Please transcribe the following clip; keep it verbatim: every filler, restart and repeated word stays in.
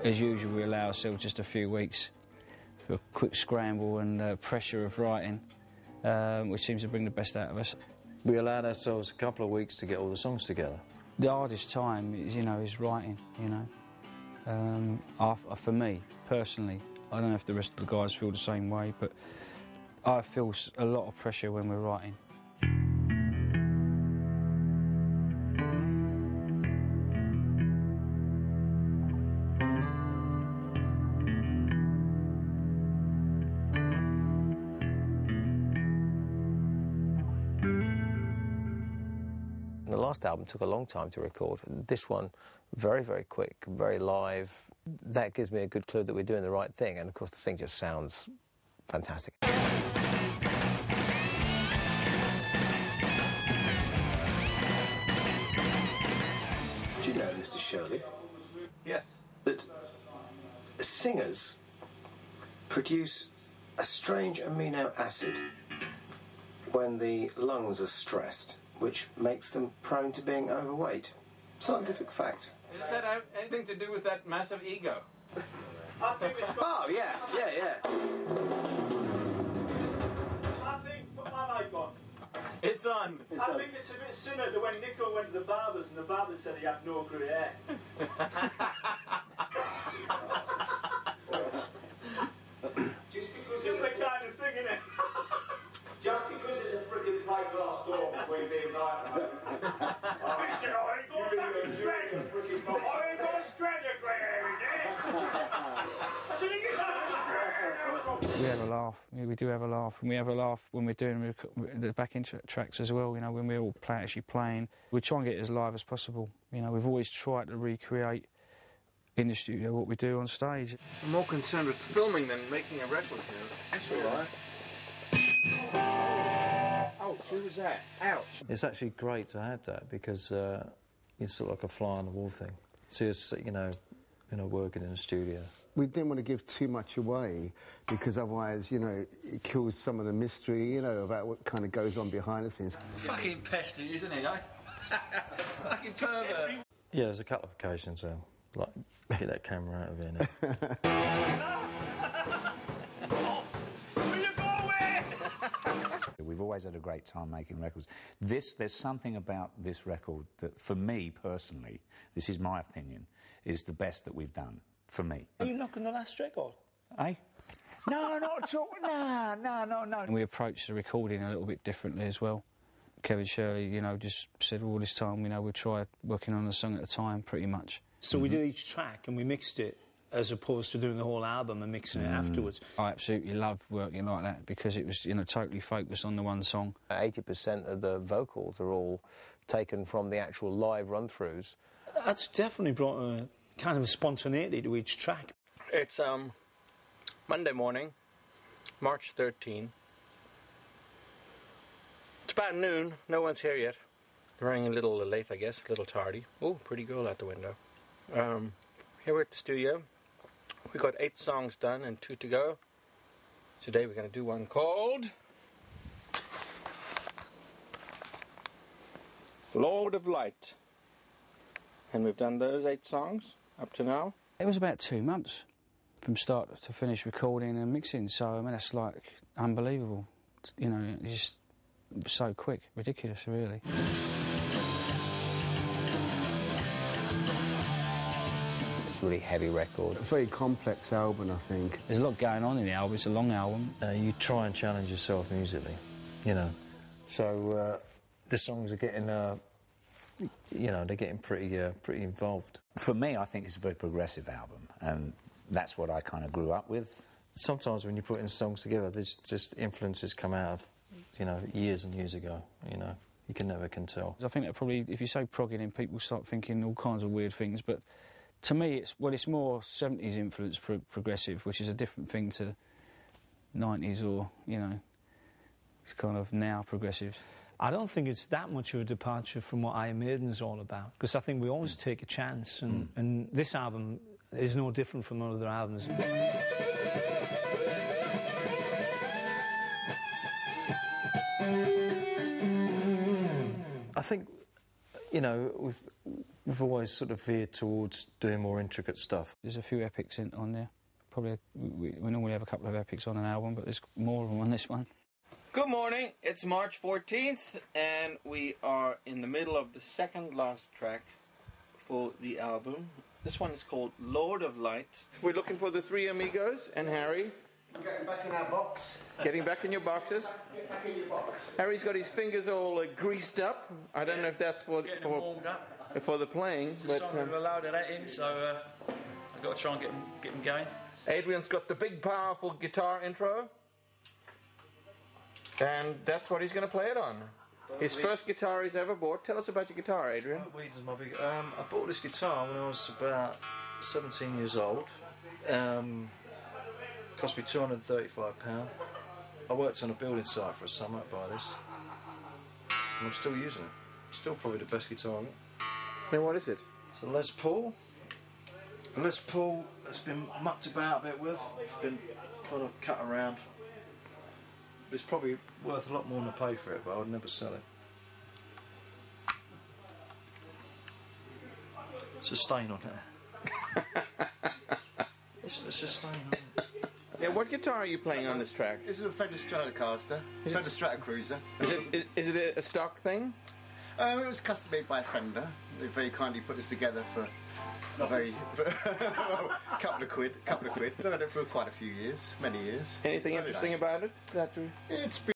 as usual, we allow ourselves just a few weeks for a quick scramble and uh, pressure of writing, um, which seems to bring the best out of us. We allowed ourselves a couple of weeks to get all the songs together. The hardest time is, you know, is writing, you know. Um, I, for me, personally, I don't know if the rest of the guys feel the same way, but I feel a lot of pressure when we're writing. The last album took a long time to record. This one, very, very quick, very live. That gives me a good clue that we're doing the right thing, and of course the thing just sounds fantastic. Do you know, Mister Shirley? Yes. That singers produce a strange amino acid when the lungs are stressed, which makes them prone to being overweight. Scientific fact. Does that have anything to do with that massive ego? I think it's got... Oh, yeah, yeah, yeah. I think, put my mic on. It's on. It's I on. think it's a bit similar to when Nico went to the barber's and the barber said he had no grey hair. Just because it's the kind of thing, isn't it? Just because there's a freaking plate glass door between me and Maiden. Listen, I ain't got a fucking strand. I ain't got a strand of grey hair in there. I said, you can't. We have a laugh. We do have a laugh, and we have a laugh when we're doing the backing tracks as well. You know, when we're all play, actually playing, we try and get it as live as possible. You know, we've always tried to recreate in the studio what we do on stage. I'm more concerned with filming than making a record here. That's all right. Ouch, who was that? Ouch. It's actually great to have that because uh, it's sort of like a fly on the wall thing. See us, you know, you know, working in a studio. We didn't want to give too much away because otherwise, you know, it kills some of the mystery, you know, about what kind of goes on behind the scenes. Fucking pesty, isn't he, eh? Fucking pervert. Yeah, there's a couple of occasions, uh, like, get that camera out of here now. We've always had a great time making records. This, there's something about this record that, for me personally, this is my opinion, is the best that we've done, for me. Are you knocking the last record? Eh? No, not at all. No, no, no, no. And we approached the recording a little bit differently as well. Kevin Shirley, you know, just said all this time, you know, we'll try working on a song at a time, pretty much. So mm-hmm. we did each track and we mixed it, as opposed to doing the whole album and mixing it mm. afterwards. I absolutely love working like that because it was, you know, totally focused on the one song. eighty percent of the vocals are all taken from the actual live run-throughs. That's definitely brought a kind of a spontaneity to each track. It's um Monday morning, March thirteenth. It's about noon, no one's here yet. Running a little late, I guess, a little tardy. Oh, pretty girl out the window. Um, here we're at the studio. We got eight songs done and two to go. Today we're going to do one called Lord of Light. And we've done those eight songs up to now. It was about two months from start to finish recording and mixing, so I mean that's like unbelievable. You know, it's just so quick, ridiculous really. It's a really heavy record. A very complex album, I think. There's a lot going on in the album, it's a long album. Uh, you try and challenge yourself musically, you know. So uh, the songs are getting, uh, you know, they're getting pretty, uh, pretty involved. For me, I think it's a very progressive album, and that's what I kind of grew up with. Sometimes when you're putting songs together, there's just influences come out of, you know, years and years ago, you know. You can never can tell. I think that probably, if you say progging in, people start thinking all kinds of weird things, but to me, it's, well, it's more seventies influence pro progressive, which is a different thing to nineties or, you know, it's kind of now progressive. I don't think it's that much of a departure from what Iron Maiden's all about, because I think we always mm. take a chance, and, mm. and this album is no different from other albums. I think, you know, we've, We've always sort of veered towards doing more intricate stuff. There's a few epics in, on there. Probably a, we, we normally have a couple of epics on an album, but there's more of them on this one. Good morning, it's March fourteenth and we are in the middle of the second last track for the album. This one is called Lord of Light. We're looking for the three amigos and Harry. Getting back in our box. Getting back in your boxes. Get back in your box. Harry's got his fingers all uh, greased up. I don't know if that's for Getting for, them warmed up. for the playing, It's a but song um, with a load of that in, so uh, I've got to try and get them, get them going. Adrian's got the big powerful guitar intro. And that's what he's going to play it on. His first guitar he's ever bought. Tell us about your guitar, Adrian. Weeds is my big. Um, I bought this guitar when I was about seventeen years old. Um, cost me two hundred and thirty-five pounds. I worked on a building site for a summer to buy this. And I'm still using it. Still probably the best guitar I've got. Then what is it? It's a Les Paul. A Les Paul that's been mucked about a bit with. It's been kind of cut around. It's probably worth a lot more than I pay for it, but I would never sell it. It's a stain on it. it's, it's a stain on it. Yeah, what guitar are you playing on this track? This is a Fender Stratocaster, Is Fender it- Stratocruiser. Is it is, is it a, a stock thing? Um, it was custom made by Fender. They very kindly put this together for a very well, couple of quid, couple of quid. I've had it for quite a few years, many years. Anything Very interesting nice. about it? That we... It's